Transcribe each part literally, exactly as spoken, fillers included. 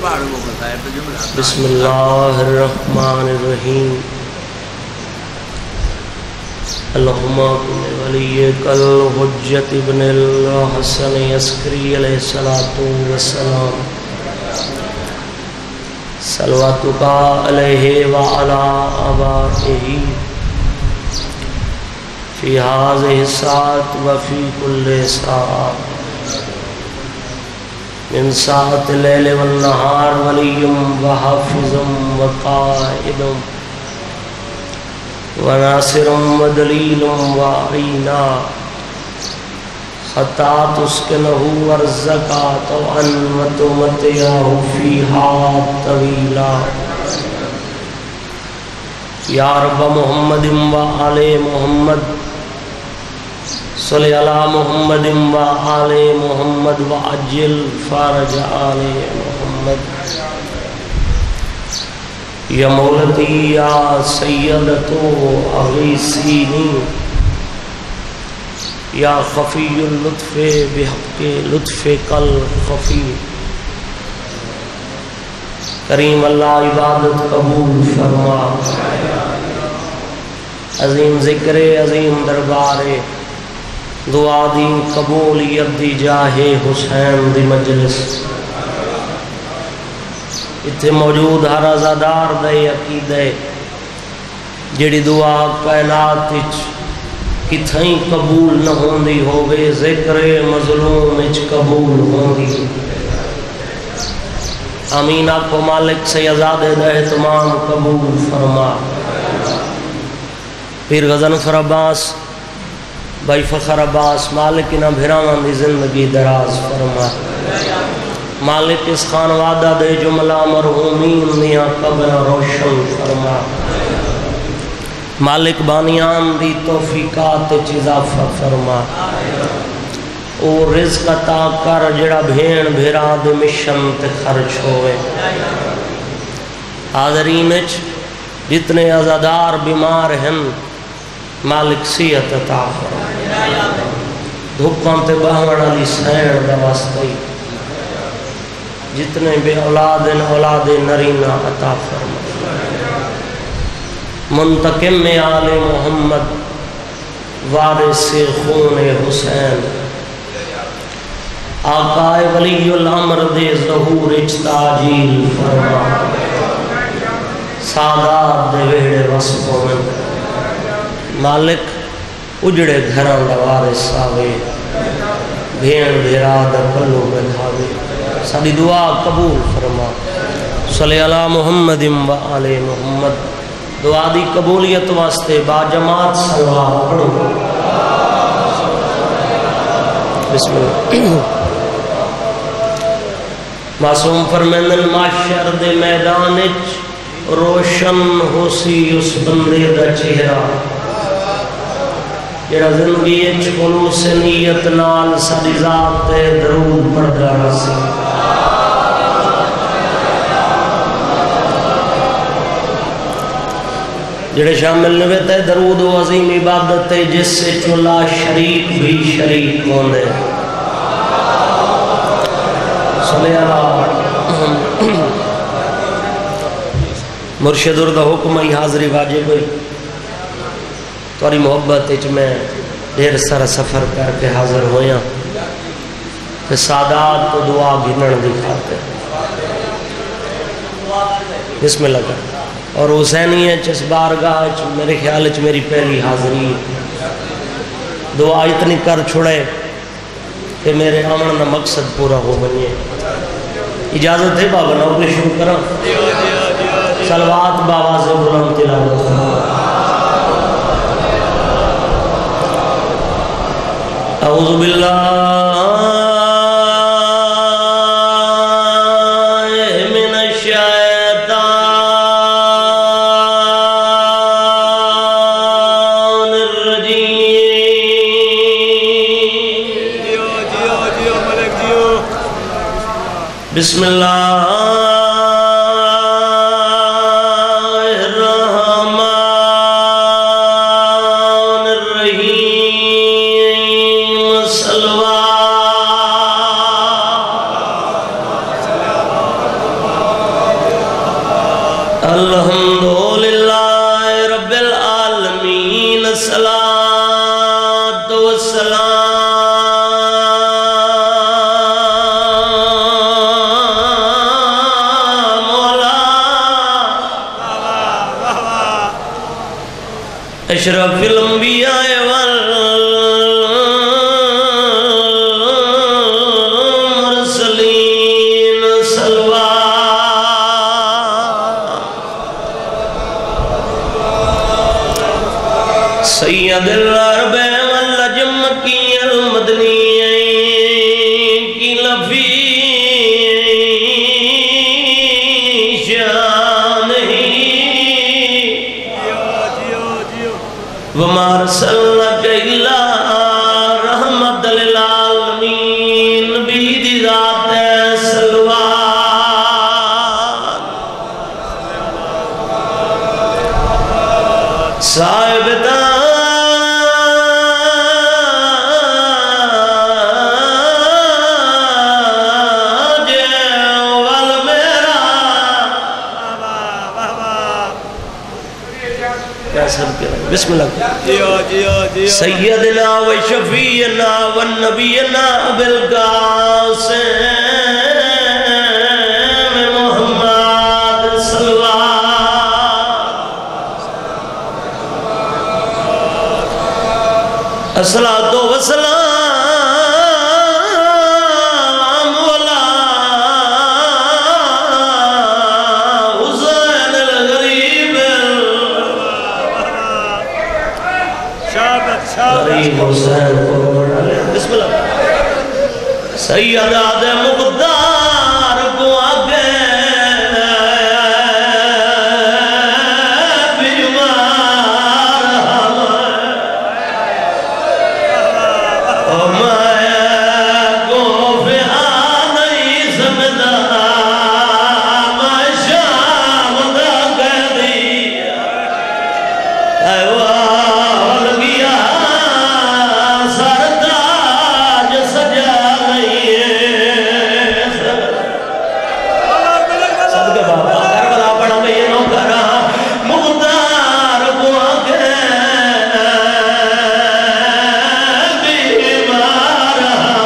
بسم اللہ الرحمن الرحیم اللہم کن ولیک الحجت ابن الحسن عسکری علیہ السلام صلواتک علیہ وعلا آبائہ فی هذه الساعة وفی کل ساعة من ساعة الليل والنهار ولي وحافظ وقائد وناصر ودليل وعينا حتى تسكنه ورزقات وأن وتمتعه فيها طويلا یا رب محمد وآل محمد صلی علی محمد وآل محمد وعجل فرج آل محمد یا مولتی یا سیدتو اغیسینی یا خفی اللطف بحق لطف کل خفی کریم اللہ عبادت قبول فرما عظیم ذکر عظیم دربار دعا دی قبولیت دی جاہ حسین دی مجلس اتھے موجود ہر عزادار دے عقیدے جڑی دعا کائنات اچ کتھائیں قبول نہ ہوندی ہوگے ذکر مظلوم اچ قبول ہوندی آمین آپ کو مالک سے ازادے دے تمام قبول فرما پیر غضنفر عباس بھائی فخر عباس مالک انہا بھرامان دی زندگی دراز فرما مالک اس خان وعدہ دے جملہ مرحومین نیا قبر روشن فرما مالک بانیان دی توفیقات اضافہ فرما اور رزق عطا کر جڑا بھین بھیرا دے مشن تے خرچ ہوئے حاضرین اچ جتنے عزادار بیمار ہیں مالک صحت عطا فرما دھکاں تے بہوڑ علی سین دا واسطی جتنے بے اولاد اولاد نرینا عطا فرما منتقم میں آل محمد وارث خون حسین آقائے ولی الامر دے ظہور اجتاجیل فرما سادات دے ویڑے وصفوں میں مالک اجڑے گھران دا وارث آوے بھین بھیرا دا پلو بدھاوے ساری دعا قبول فرما صلی اللہ محمد و آل محمد دعا دی قبولیت واسطے با جماعت صلوات پڑھو بسم اللہ معصوم فرمین المعشر دے میدان اچ روشن ہو سی اس بندے دا چہرہ جڑا زندگی اچ خلوص نیت نال ساری ذات تے درود پڑھدا رسی جڑے شامل نوے تے درود و عظیم عبادت تے جس سے چلا شریک بھی شریک ہوندے صلی اللہ مرشد اردہ حکم ای حاضری واجب ہوئی توری محبت اچ میں دیر سارا سفر کر کے حاضر ہویا کہ سادات تو دعا گھنن دکھاتے بسم اللہ کر اور حسینی اچ اس بارگاہ اچ میرے خیال اچ میری پہلی حاضری دعا اتنی کر چھڑے کہ میرے آمن نہ مقصد پورا ہو بنیے اجازت ہے بابا نوکری شروع کرا صلوات بابا سے بلند تلاوت اعوذ باللہ من الشیطان الرجیم جیو جیو جیو ملک جیو بسم اللہ اشرف الانبیاء والمرسلین صلوات سید العرب والعجم کی المدنی کی لفی شان ہی وما ارسلناک الا رحمت للعالمین بیدی ذات صلوات صاحب بسم اللہ سیدنا و شفیعنا و نبینا بالقاسم محمد صلوات الصلاة والسلام ولا حسین الغریب غریب حسین بسم اللہ سید آدم مقدار کو آگے بیمار ہمیں کو فہا نہیں سمجھا میں شام دا کہہ دیا ایوال گیا سرداج سجا لئیے صدقہ بابا کربلا پڑھا میں یہ نو کرا مقدار کو آگے بیمار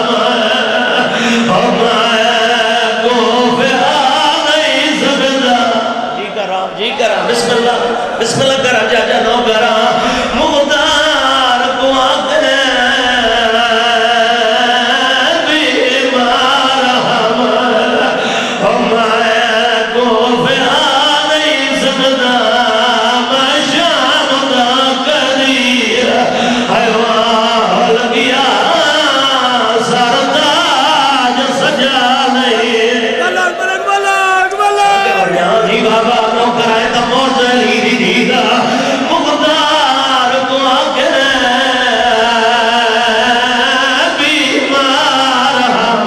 ہمیں کو فہا نہیں سمجھا جی کرا جی کرا بسم اللہ بسم اللہ کرا جا جا نو کرا مقدار کو آگے بیمار ہمیں کو فہا نہیں سمجھا میں شام دا کریا ایوال گیا سرداج سجا لئیے جی بابا نو کرائے تا موزلی دی دیدہ مقدار کو آگے بیمار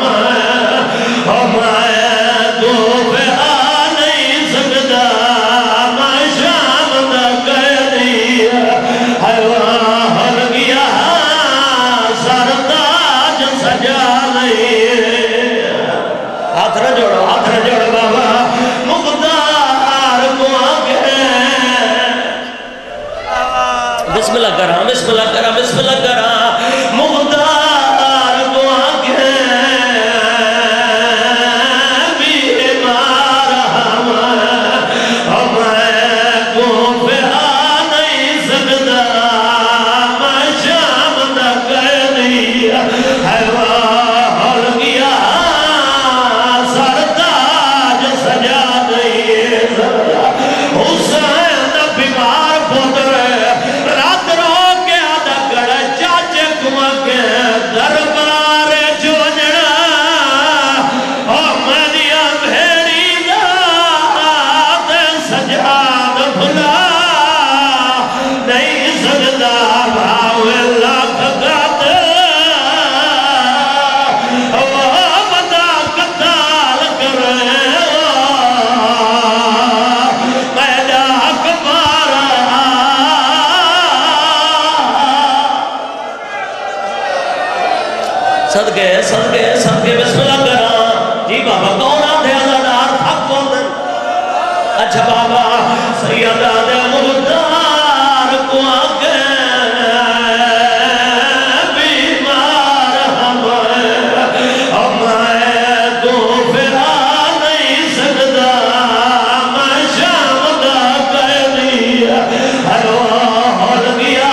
ہمیں کو فہا نہیں سکتا میں شام دا کہہ دیا ایوال گیا سرداج سجا لئیے ہاتھ نہ جوڑو ہاتھ نہ جوڑو بابا مقدار کو آگے بسم اللہ کرا بسم اللہ کرا بسم اللہ کرا مقدار کو آگے بیمار ہمیں کو فہا نہیں سکتا میں شام دا کہہ دیا ایوال گیا سرداج سجا دئیے حسین دا بیمار پتر رات رو کے آدھا گڑا چاچے کمہ کے دربار جوجڑا آمدیا بھیڑی داد سجاد بھلا نہیں سکتا بھاو اللہ کھگات وابدہ قتال کرے پیدا کبارا صدقے صدقے صدقے بسم اللہ کرا جی بابا کون آدھے عزادار تھک کون دن اچھا بابا سید آدھے مقدار کو آگے بیمار ہمیں کو فہا نہیں سکتا میں شام دا کہہ دیا ایوال گیا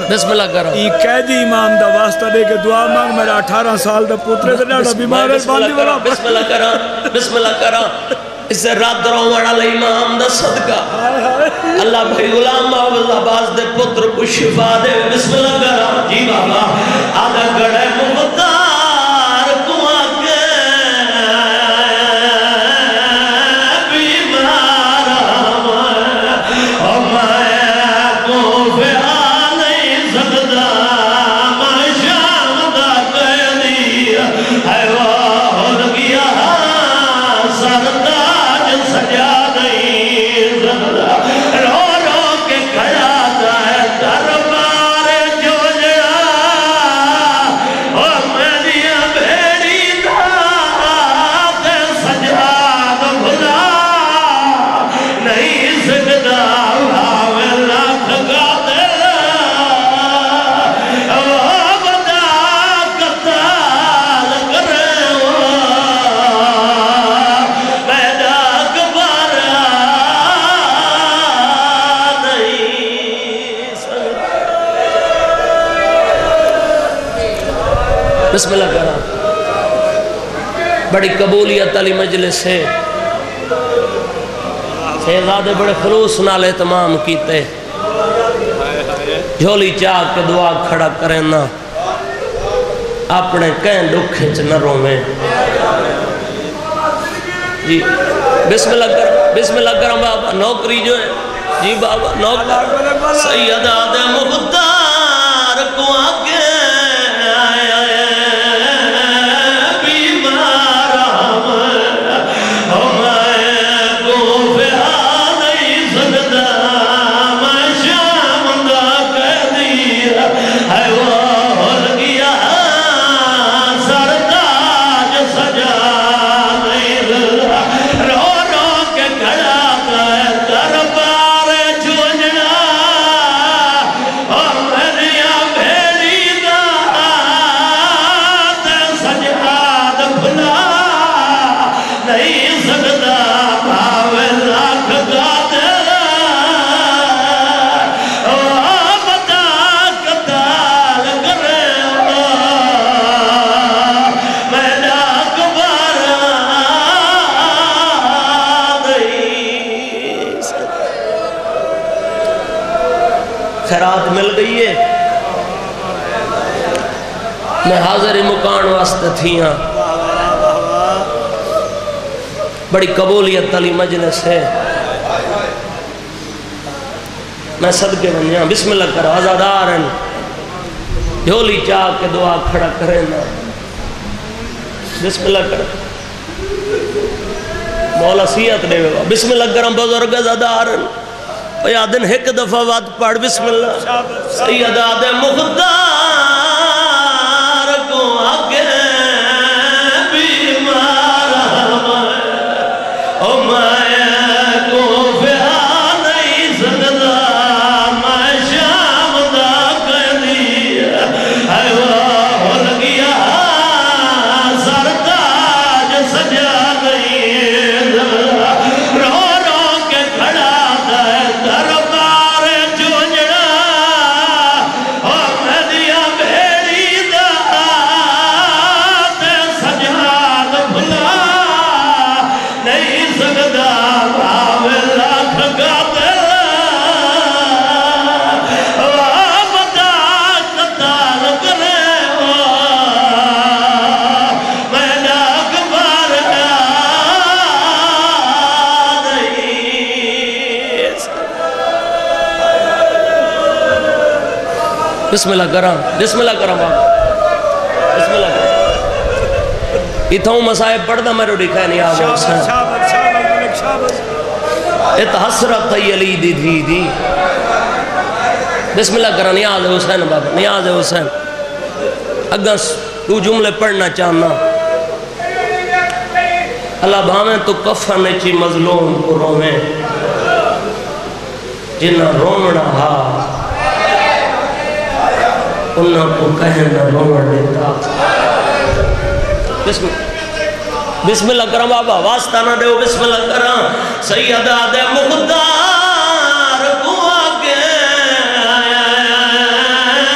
بسم اللہ کرو ای قیدی امام دا واسطہ دے کے دعا مانگ میرا اٹھارہ سال دا پوترے دے ڈاڑا بیمار ہے باندھی والا بسم اللہ کرو بسم اللہ کرو اس سے رات رو مڑا لئی امام دا صدقہ اللہ بھائی غلام محمد عباس دے پتر کو شفا دے بسم اللہ کرو جی بابا آدھا گڑے مختار کو آگے بیمار ہم میں کو فیہا نہیں سکتا میں شام دا قیدی حیوان گیا سرداج سجا نہیں سکتا رو رو کے کھڑا ہے دربار جو جڑا اور میری بھیڑی دھات سجاد بھلا نہیں سکتا بھاوے لاکھ کا دل وہ بدا قتال کرے پیدا کبارا نہیں سکتا بسم اللہ کرنا بڑی قبولیت علی مجلس ہے شہزادے بڑے خلوص نال اہتمام کیتے جھولی چاہ کے دعا کھڑا کریں نا اپنے کہیں دکھے چھ نہ رومیں جی بسم اللہ کرم بسم اللہ کرم بابا نوکری جو ہے جی بابا نوکر سید آدم مختار کو آگے بیمار ہم ہمیں کو فیہا نہیں سکتا میں شام دا قیدی حیوان گیا سرداج سجا نہیں سکتا رو رو کے کھڑا ہے دربار جھوجنا اور میریا بھیڑی دات سجاد بھلا نہیں سکتا بھاوے لاکھ کا دل وہ بدا قتال کرے میرا کبارا نہیں سکتا خیرات مل گئی ہے میں حاضر مکان واسطے تھی ہاں بڑی قبولیت علی مجلس ہے میں صدقے بنیا بسم اللہ کرو آزادارن جھولی چاہ کے دعا کھڑا کریں نا بسم اللہ کرو مولا سیعت دے گا بسم اللہ کرم بزرگ آزادارن یادن ایک دفعہ وعد پڑھ بسم اللہ سید آدم مختار کو آگے بیمار ہم میں کو فیہا نہیں سکتا میں شام دا قیدی حیوان گیا سرداج سجا نہیں سکتا رو رو کے کھڑا ہے دربار جھوجڑا اور میریا بھیڑی دات سجاد بھلا نہیں سکتا بھاوے لاکھ کا دل وہ بدا قتال کرے میرا کبارا نہیں سکتا بسم اللہ کرام بسم اللہ کرام بابا بسم اللہ کرام اتھاؤں مسائب پڑھتا میں روڑی کھائے نہیں آگا حسین شابت شابت ملک شابت ات حسرت علی دی دی دی بسم اللہ کرام نیاز حسین بابا نیاز حسین اگر تو جملے پڑھنا چاہنا اللہ بھامیں تو کفن چی مظلوم کو رومیں جنہ رومنا ہا انہوں کو کہنا رومن دیتا بسم اللہ بسم اللہ کرم بابا واسطہ نہ دے بسم اللہ کرم سید آدم مختار کو آگے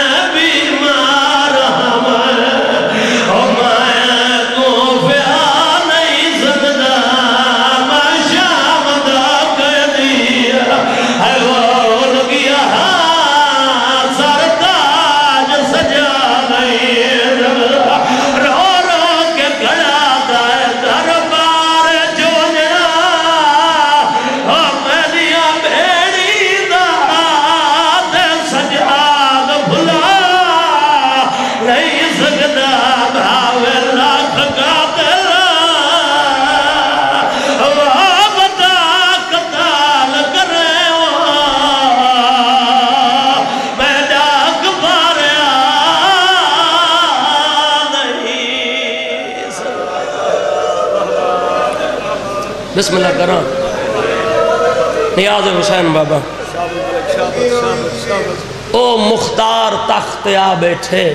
بسم اللہ کرا نیاز حسین بابا او مختار تخت آ بیٹھے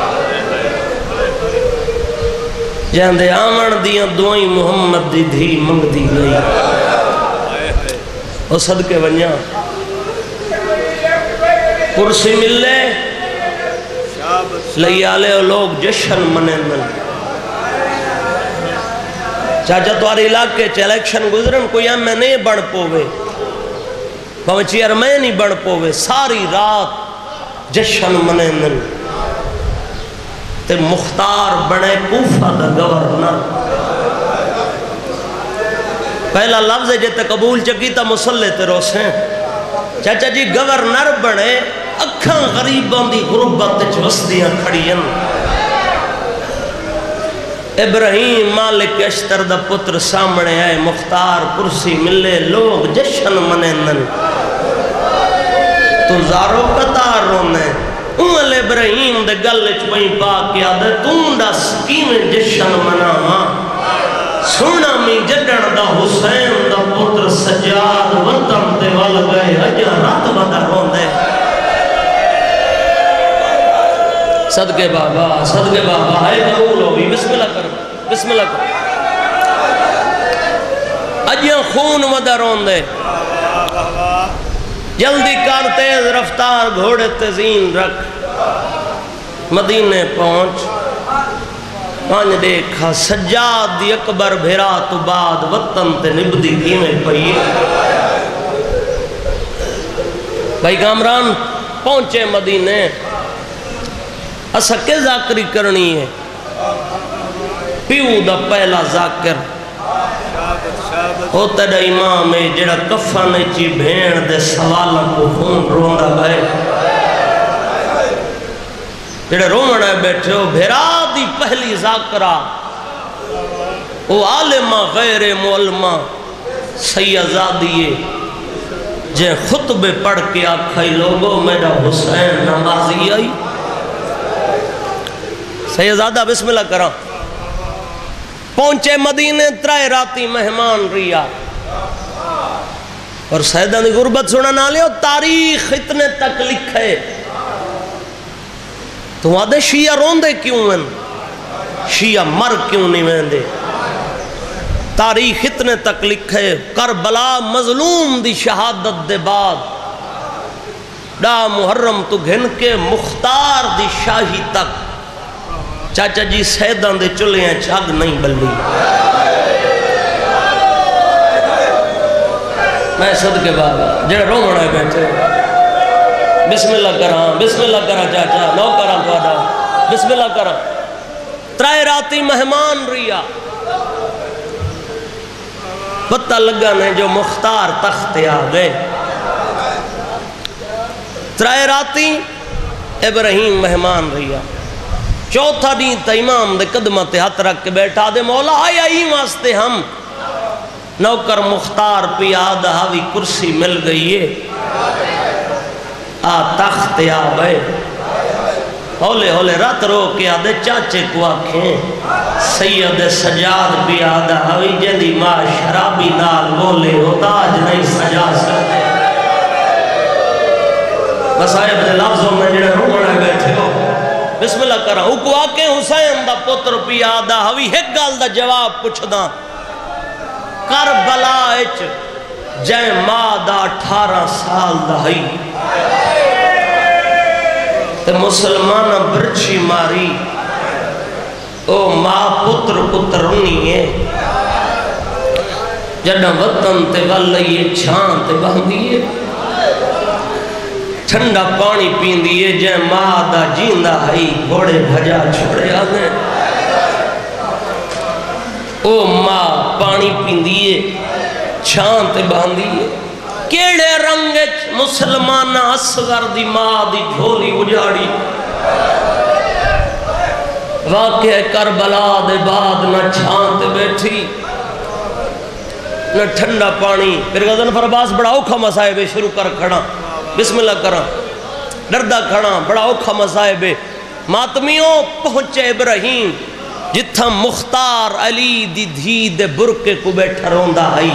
جہندے آمن دیاں دعائیں محمد دی دھی منگ دی گئی او صدقے ونیا کرسی ملے لیالے لوگ جشن منے مل چاچا تواری علاقے چا الیکشن گزرن کوئی ہم میں نہیں بڑھ پوے پہنچی ارمیں نہیں بڑھ پوے ساری رات جشن منے مل تے مختار بڑے کوفہ دا گورنر پہلا لفظ ہے جیتے قبول چکی تا مسلح تے روسیں چاچا جی گورنر بڑے اکھاں غریبان دی غربت چوستیاں کھڑیاں ابراہیم مالک اشتر دا پتر سامنے آئے مختار کرسی ملے لوگ جشن منندن تو زارو قطار رونے اول ابراہیم دے گلچ وہیں پاک کیا دے تون دا سکین جشن مناما سونا میں جڑن دا حسین دا پتر سجاد وطن تے وال گئے اجا رات بدا روندے صدقے بابا صدقے بابا ہے قبول ہوگی بسم اللہ کرو بسم اللہ کرو اجیاں خون ودا روندے جلدی کار تیز رفتار گھوڑے تزین رکھ مدینے پہنچ پانچ دیکھا سجاد دی اکبر بھیرا تو بعد وطن تے نبدی کیمیں پئیے بھائی کامران پہنچے مدینے اسا کے ذاکری کرنی ہے پیو دا پہلا ذاکر ہوتا دا امام ہے جڑا کفن چی بھین دے سوالا کو خون روندہ گئے جڑے رومنہ بیٹھے ہو بھیرا دی پہلی ذاکرہ او عالمہ غیر معلمہ سیدزادیے جے خطبے پڑھ کے آکھائی لوگوں میرا حسین نمازی آئی سیدزادہ بسم اللہ کرا پہنچے مدینے ترائے راتی مہمان ریا اور سیدہ نے غربت سنا نہ لے تاریخ اتنے تک لکھے تو آدھے شیعہ روندے کیوں ہیں شیعہ مر کیوں نہیں ویندے تاریخ اتنے تک لکھے کربلا مظلوم دی شہادت دے بعد ڈا محرم تو گھن کے مختار دی شاہی تک چاچا جی سیدان دے چلے ہیں چاگ نہیں بلنی میں صدقے بابا جڑے رومن آئے بیٹھے بسم اللہ کرا بسم اللہ کرا چاچا نو کرا دوادا بسم اللہ کرا ترائے راتی مہمان ریا پتہ لگا نے جو مختار تخت آ گئے ترائے راتی ابراہیم مہمان ریا چوتھا دین تا امام دے قدمہ تے ہاتھ رکھ کے بیٹھا دے مولا آیا ہی واسطے ہم نوکر مختار پی آدھا ہاوی کرسی مل گئی ہے آ تخت آ گئے ہولے ہولے رات رو کے آدھے چاچے کو آکھیں سید سجاد پی آدھا ہاوی جنی ماں شرابی نال بولے ہو تاج نہیں سجا سکتے بس آئے بدے لفظوں میں جنہیں رومنہ بیٹھے ہو بسم اللہ کرا اوکو آکے حسین دا پتر پی آدھا ہوئی ایک گال دا جواب پوچھ دا کربلا اچ جائے ماں دا اٹھارہ سال دا ہی تے مسلمانہ برچی ماری او ماں پتر پتر رنی ہے جڑا وطن تے واللئیے چھان تے بہندیے ٹھنڈا پانی پین دیئے جائے ماں دا جیندہ ہائی گھوڑے بھجا چھوڑے آنے او ماں پانی پین دیئے چھانتے باندھ دیئے کیڑے رنگچ مسلمانہ اصغر دی ماں دی جھولی اجاڑی واقعہ کربلا دے بعد نہ چھانتے بیٹھی نہ ٹھنڈا پانی پھر غزن فرباس بڑا اوکھا مسائبے شروع کر کھڑا بسم اللہ کرا ڈردہ کھڑا بڑا اوکھا مصائب ماتمیوں پہنچے ابراہیم جتھا مختار علی دی دھی دے برکے کو بیٹھا روندہ آئی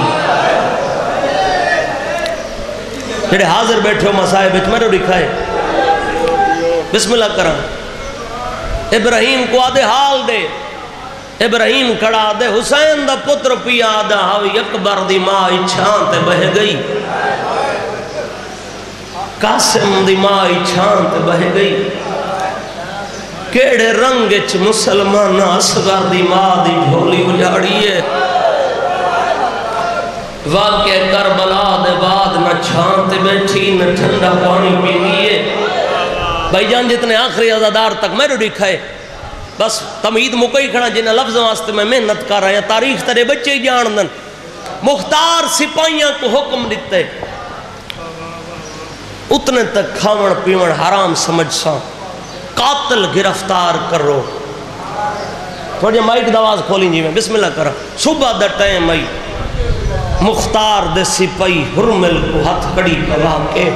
جڑے حاضر بیٹھے ہو مسائب بیٹھ میں رو دکھائے بسم اللہ کرم ابراہیم کو آدھے حال دے ابراہیم کھڑا دے حسین دا پتر پیا آدھا ہوئی اکبر دی ماں چھان تے بہ گئی قاسم دی ماں چھان تے بہ گئی کیڑے رنگچ مسلمان اصغر دی ماں دی جھولی اجاڑی ہے واقع کربلا دے بعد نہ چھان تے بیٹھی نہ ٹھنڈا پانی پینی ہے بھائی جان جتنے آخری عزادار تک میں رو دکھائے بس تمہید مکئی کھڑا جنہ لفظ واسطے میں محنت کر رہا ہیں تاریخ ترے بچے جاندن مختار سپاہیاں کو حکم دیتے اتنے تک کھاون پیون حرام سمجھ سا قاتل گرفتار کرو تھوڑی مائک دواز کھولیں جی میں بسم اللہ کرا صبح دا ٹائم آئی مختار دے سپاہی ہرمل کو ہاتھ کڑی پلا کے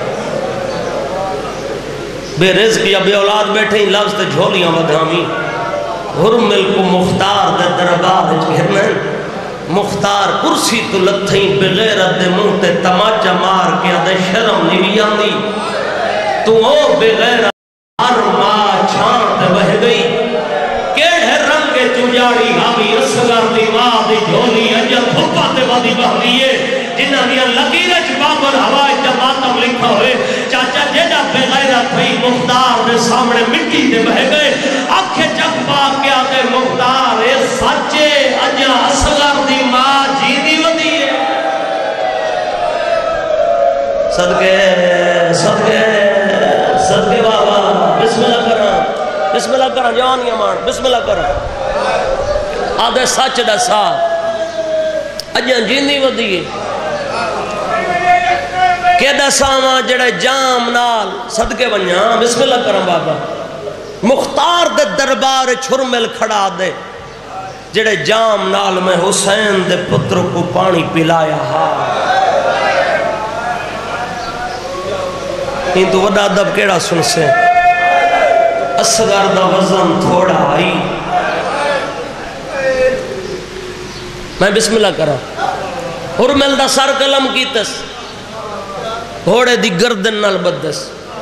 بے رزق یا بے اولاد بیٹھے ہی لفظ تے جھولیاں بدھامی ہرمل کو مختار دے دربار گھرنے مختار کرسی تو لتھیں بغیرت دے منہ تے تماچا مار کے آدھے شرم نہیں آندی تو او بغیرت ہر ماں چھان تے بہ گئی کیڑے رنگ چجاڑی ہاوی اصغر دی ماں دی جھولی اجل دھپا تے وادی بہلی ہے جنہ دیا لگیرچ بابر ہوائی جماعتم لکھا ہوئے چاچا جیڑا بغیرت تھی مختار دے سامنے مٹی دے بہ گئے آنکھیں چک پاک کے آتے مختار اے سچے اجا اصغر دی ماں جی دی ودی ہے صدقے صدقے صدقے بابا بسم اللہ کرنا بسم اللہ کرنا جوانیاں مان بسم اللہ کرنا آدھے سچ دسا اجا جیندی ودی ہے کہ دساواں جڑے جام نال صدقے بنیاں بسم اللہ کرم بابا مختار دے دربار چھرمل کھڑا دے جڑے جام نال میں حسین دے پتر کو پانی پلایا ہا ان تو وڈا دب کیڑا سن سے اصغر دا وزن تھوڑا آئی میں بسم اللہ کرا حرمل دا سر قلم کی تس گھوڑے دی گردن نال بدس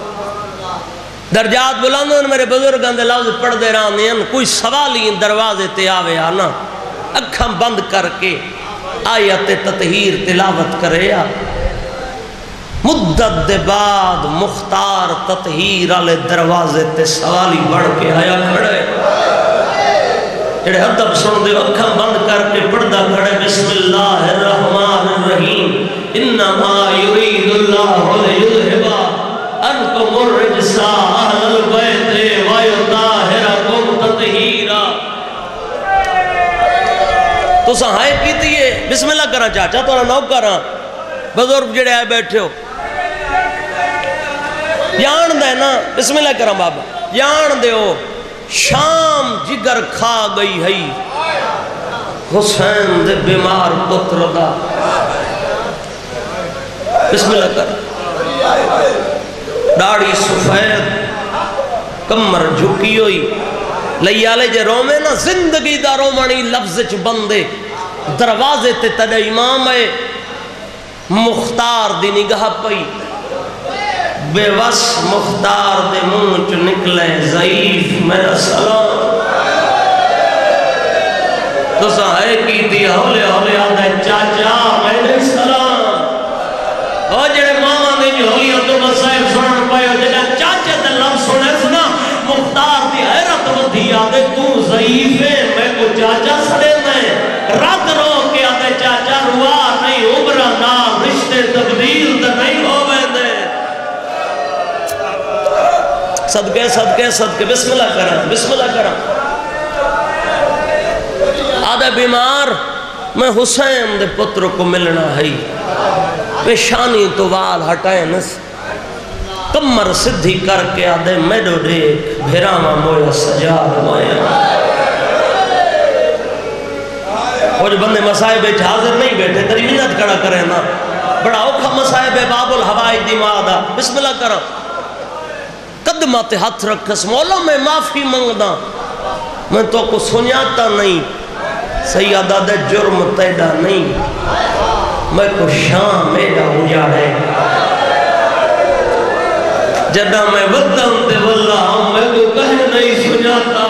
درجات بلاندن میرے بزرگاں دے لفظ پڑھ دے رہاں کوئی سوالی دروازے تے آوے آنا اکھاں بند کر کے آیت تطہیر تلاوت کرے آ مدت دے بعد مختار تطہیر آلے دروازے تے سوالی بڑھ کے آیا کھڑے جڑے حدب سن دے اکھاں بند کر کے پڑھدا کھڑے بسم اللہ الرحمن الرحیم انما یرید اللہ لیذھب عنکم الرجس اہل البیت ویطہرکم تطہیرا تو سہائے کیتی ہے بسم اللہ کرا چاچا تو نہ کرا بزرگ جڑے آئے بیٹھے ہو یان دے نا بسم اللہ کرا بابا یان دے ہو شام جگر کھا گئی ہے حسین دے بیمار پتر دا بسم اللہ کر داڑی سفید کمر جھکی ہوئی لیالے جے رومے نا زندگی دا رومانی لفظ چ بندے دروازے تے تڑے امام ہے مختار دی نگاہ پئی بے وس مختار دے منہ چ نکلے ضعیف میرا سلام تو سہائے کی دی ہولے ہولے آدھے چاچا میرے سلام اور جڑے ماما نے جو ہوئی تو مسائب سنن پائے جڑے چاچے تے لفظ سنے سنا مختار دی حیرت ودھی آدھے تو ضعیف ہے میں کو چاچا سڑے میں رد رو کے آدھے چاچا روا نہیں عمرہ نام رشتے تبدیل تے نہیں ہوئے دے صدقے صدقے صدقے بسم اللہ کریں بسم اللہ کریں آدھے بیمار میں حسین دے پتر کو ملنا ہے پیشانی تو وال ہٹائے نس کمر صدھی کر کے آدھے میڈو ڈیک بھیراما مویا سجاد مویا وہ جو بندے مسائب حاضر نہیں بیٹھے تری منت کڑا کریں نا بڑا اوکھا مسائب باب الحوائی دیمادہ بسم اللہ کریں قدمہ تے ہاتھ رکھس مولا میں معافی منگدا میں تو کو سنیاتا نہیں سیادہ دے جرم تیڑا نہیں میں کو شام میڈا ہجا ہے جدہ میں بدم تے واللہ میں کو کہیں نہیں سنیاتا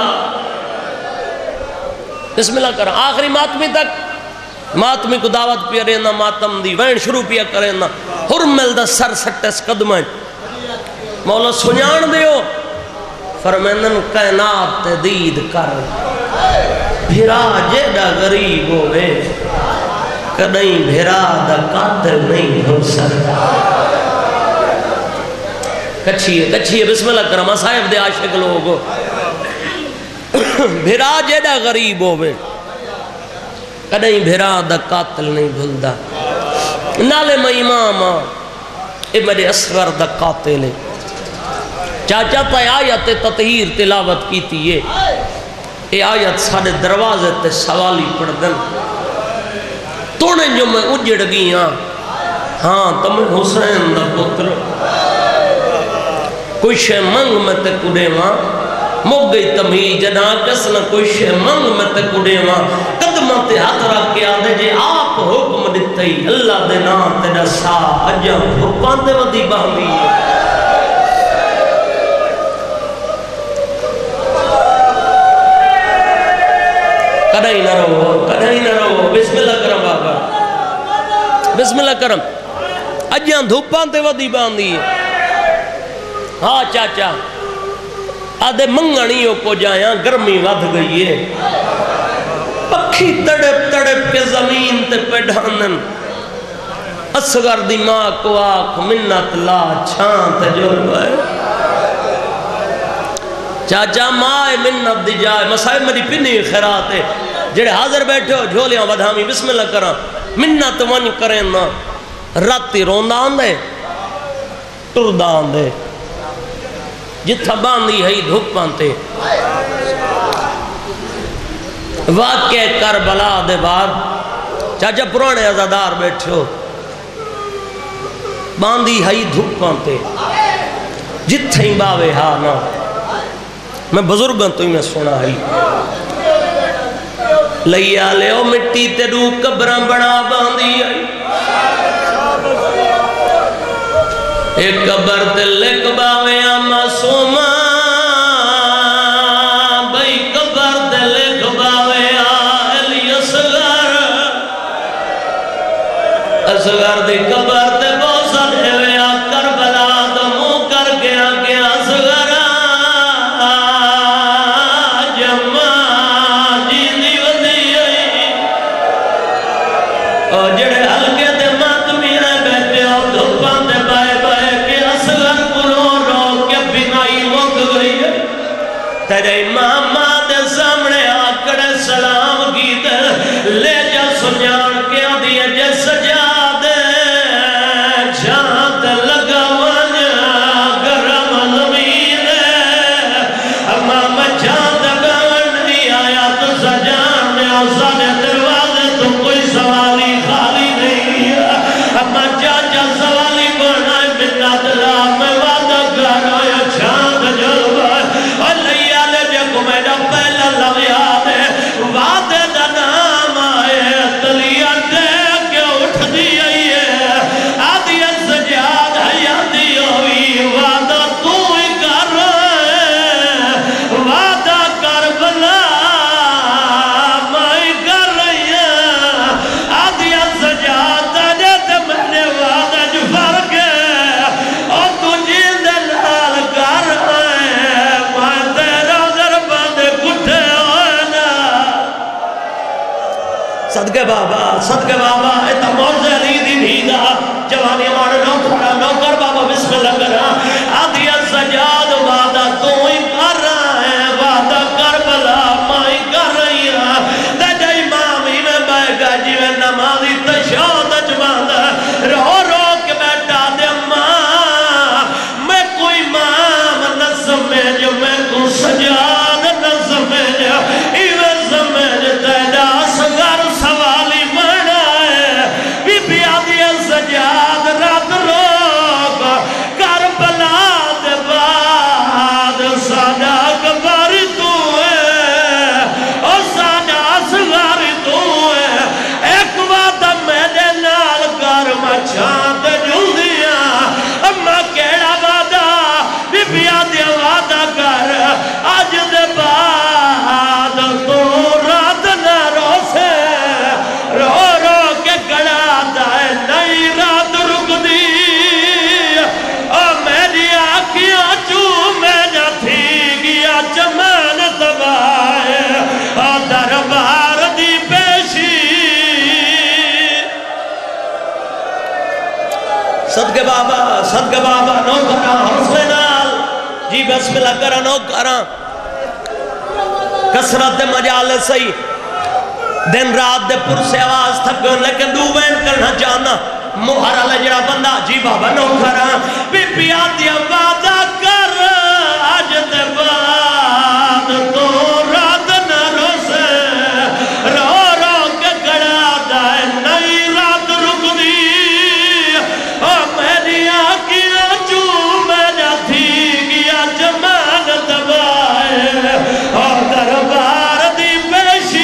بسم اللہ کریں آخری ماتمی تک ماتمی کو دعوت پیا رہنا ماتم دی وین شروع پیا کرنا حرمل دا سر سٹس قدمیں مولا سنیان دیو فرمینن کائنات دید کر بھیرا جیڑا غریب ہوئے کدیں بھیرا دا قاتل نہیں ہو سکتا کچھئے کچھئے بسم اللہ کرم صاحب دے عاشق لوگو بھیرا جیڑا غریب ہوئے کدیں بھیرا دا قاتل نہیں بھلدا نالے میں امام اے میرے اصغر دا قاتل ہے چاچا تا آیت تطہیر تلاوت کی تھی یہ اے آیت سارے دروازے تے سوالی پڑھ دن توڑیں جو میں اجڑ گیا ہاں تمہیں حسین دا پتر کوئی شے منگ میں تے کڑے ماں مگ گئی تمہی جنا کسنا کوئی شے منگ میں تے کڑے ماں قدمہ تے ہاتھ رکھ کے آدھے جے آپ حکم دیتے ہی اللہ دے نام تے نسا اجا حکمان دے ودی باہمی کڑھائی نہ رہو کڑھائی نہ رہو بسم اللہ کرم بابا بسم اللہ کرم اجیاں دھوپان تے ودی باندھی ہے ہاں چاچا آدھے منگنیوں کو جائیں گرمی ودھ گئی ہے پکھی تڑپ تڑپ کے زمین تے پیڈھانن اصغر دی ماں کو آنکھ منت لا چھان تے جول بائے چاچا ماں منت دی جائے مسائب میری پنی خیرات ہے جڑے حاضر بیٹھے ہو جھولیاں ودھامی بسم اللہ کرا منت ون کریں نا راتی روندان دے ٹردان دے جتھا باندھی ہے دھوپان تے واقع کربلا دے بعد چاچا پرانے عزادار بیٹھے ہو باندھی ہے دھوپان تے جتھا ہی باوے ہاں نا میں بزرگاں تو ہی میں سونا ہے لیا لے او مٹی تے رو قبران بڑا باندھی ہے ایک قبر تے لک باوے معصوما بھئی قبر تے لک باوے علی اصغر اصغر دی قبر تے بوسا دے ویا کربلا تو منہ کر گیا کہ اصغر جمع جیندی ودی اور جڑے ہلکے تے ماتمی رہ بیٹھے ہو دھوپاں تے بائے بائے کہ اصغر کنو رو کے بنائی مک گئی ہے تیرے امام دے سامنے آکڑے سلام کی دے لے جا سنیان کے آدھیے جے سجا دے جہاں تے لگا وانیا گرم زمین امام جہاں تے گاون نہیں آیا تو سجان میں آسانے دروازے تو کوئی سوالی خالی نہیں اما چاچا سوالی بنائے منت لا میں وعدہ کر آیا چھاند جلوہ اور لیا لے جے کو میرا پہلا لگ یاد ہے وعدے دا نام آئے تلیا دے کے اٹھ دیئی ہے آدھی سجاد حیاتی ہوئی وعدہ تو ہی کر وعدہ کر بلا میں کر رہی ہے آدھی سجاد دے تے میں نے وعدہ جو فرق ہے اور تجھے دلال کر میں تیرا ضربان کٹھے ہوئے نا صدقے بابا صدقے بابا ایتا موزے لی دی بھیدا جوانی ہمارے نوکر نوکر بابا بسم اللہ کرا آدھی سجاد وعدہ تو ہی کر رہا ہے وعدہ کربلا میں کر رہی ہے تیجا امامی میں بے گا جیوے نمازی تشاد اجباندہ رو رو کے بیٹھا دے ماں میں کوئی مام نہ سمجھ میں کو سجاد نہ سمجھ ایوے سمجھ تیجا اصغر سوالی بڑھا ہے صدقے بابا صدقے بابا نو کرا حوصلے نال جی بسم اللہ کرا نو کرا کسرت دے مجالس سہی دن رات دے پر سے آواز تھک گئے لیکن دو بین کرنا چاہنا مہر علی جڑا بندہ جی بابا نو کرا بی بی آدھی وعدہ کر آج دے بعد تو رات نہ روسے رو رو کے گڑا دائے نئی رات رک دی اور میری آنکھیاں چو میرا تھی گیا جمان دبائے اور دربار دی پیشی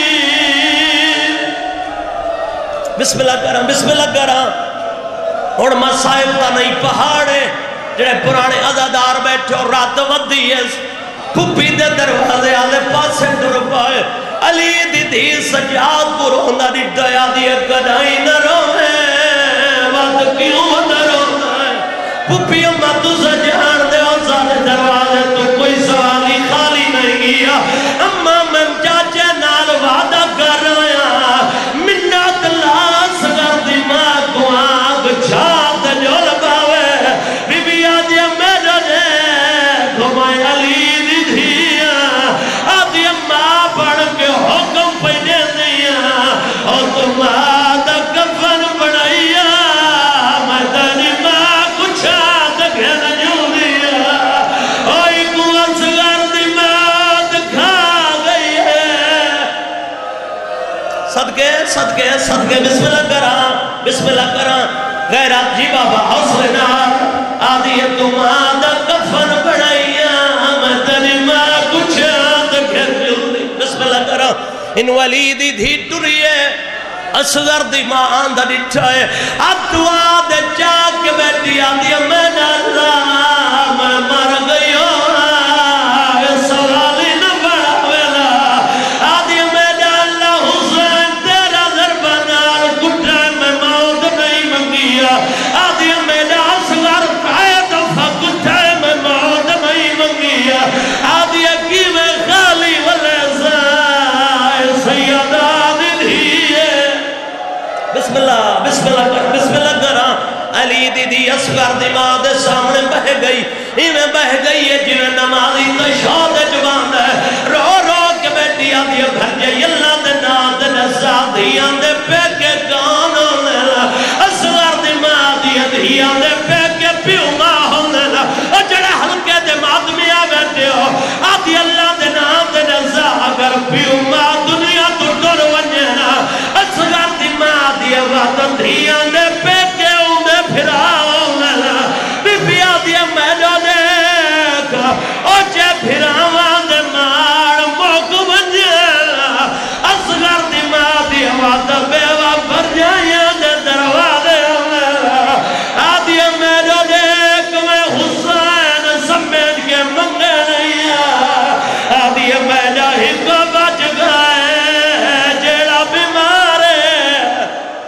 بسم اللہ کرم بسم اللہ کرم اور مسائب تا نہیں پہاڑے جڑے پرانے عزادار بیٹھے اور رات ودی ہے پھپی دے دروازے آلے پاسے ڈر پائے علی دی دی سجاد کو روندہ دی دیا دی کدائی نہ روے وقت کیوں نہ روے پھپی امہ تو سجان دے اور سارے دروازے تو کوئی سوالی خالی نہیں گیا امہ میں چاچے نال وعدہ کر رہا منت لاس کر دی ماں کو آگ چھاپ دے جو لگاوے بی بی آدھی میرے دے گھمائے علی دی دھیا آدھی ماں پڑھ کے حکم پہنے دیا اور تم آدھا کفن بڑھائیا میں تیری ماں کچھ آدھ گھر جو دیا اوئی کو اصغر دی ماں دکھا گئی ہے صدقے صدقے صدقے بسم اللہ کرا بسم اللہ کرا غیرات جی بابا حوصلے نال آدھی تم آدھا کفن بڑھائیا میں تیری ماں کچھ آدھ گھر جو دی بسم اللہ کرا ان ولیدی دھی ٹریے اصغر دی ماں آندھا ڈٹھائے اب دعا دے چاک کے بیٹی آدھی میں اللہ میں مر گئی ہوں سوالی نہ بڑھا ویلا آدھی میں اللہ حسین تیرا ذربانار کٹھا میں موت نہیں منگیا آدھی میں اصغر پائے دفع کٹھا میں موت نہیں منگیا آدھی کی میں خالی ولیزائے سیدہ بسم اللہ بسم اللہ کر بسم اللہ کرا علی دی دی اصغر دی ماں دے سامنے بہ گئی انہیں بہ گئی ہے جنہیں نمازی تشہد جوان ہے رو رو کے بیٹی آدھی گھر جائے اللہ دے نام دے نزاد ہی آندے پہ کے گانا لیلا اصغر دی ماں دی ادھی آندے پہ کے پیو ماں ہونے لا اور جڑے ہلکے دے مادمیاں بیٹھے ہو آدھی اللہ دے نام دے نزاد اگر پیو ماں دنیا تو ڈر ونجنا اصغر دی ماں دی وطن دھیاں دے پہ کے انہیں پھراؤں للا بی بی آدھی میلو دیکھا اور جے پھراؤں دے مار موک بنجیلا اصغر دی ماں دی وطن بیوہ بھر جائیں دے دروازے للا آدھی میلو دیکھ میں حسین سمیت کے منگے نہیں آدھی میلو ہی کو بچ گئے جیڑا بیمار ہے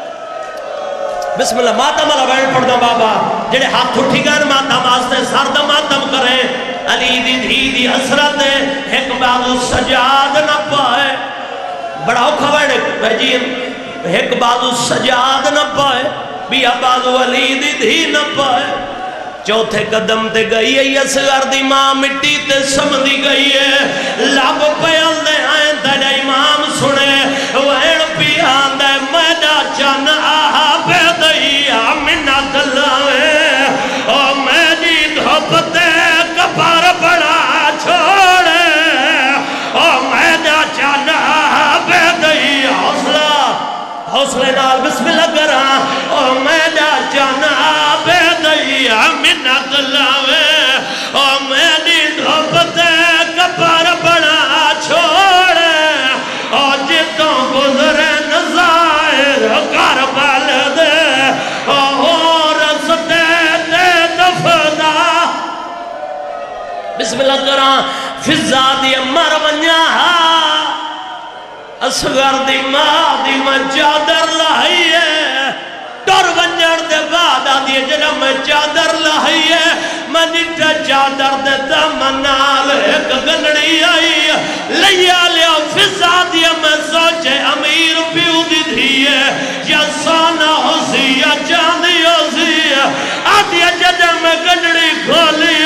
بسم اللہ ماتم اللہ بیٹھ پڑھ دو بابا جڑے ہاتھ اٹھی گئے ماتم آستے سرد ماتم کریں علی دی دھی دی حسرت ایک بازو سجاد نہ پائے بڑا اوکھا بیٹھے بھجین ایک بازو سجاد نہ پائے بیا بازو علی دی دھی نہ پائے چوتھے قدم تے گئی ہے اصغر دی ماں مٹی تے سمدھی گئی ہے لب پیل دے آئیں تیرے امام سنے وین پی آندے میڈا چن آہا پہ دئی آمینہ دلاوے او میڈی دھوپتے کپار بڑا چھوڑے او میڈا چن آہا پہ دئی حوصلہ حوصلے نال بسم اللہ کرا او میڈا چن آہا پہ دئی آمینہ دلاوے او میڈی دھوپتے کپار بڑا چھوڑے او جتوں گزرے نظائر کربل دے او رستے دے دفدہ بسم اللہ کرا فضا دی مر ونیا اصغر دی ماں دی میں چادر لائی ہے ٹر ونجر دے بعد آدھی جنہ میں چادر لائی ہے میں نٹا چادر دے دمنال ایک گنڑی آئی لیا لیا فضا دیا میں سوچے امیر پیو دی دھی ہے یا سانا ہو سی یا چاندی ہو سی والی